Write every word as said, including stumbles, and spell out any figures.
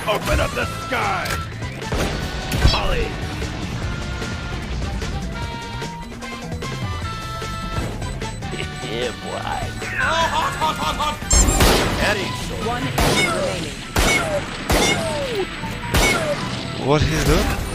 Open up the sky! Ollie! Yeah, boy. Oh, hot, hot, hot, hot! Eddie, One enemy remaining. What he's doing?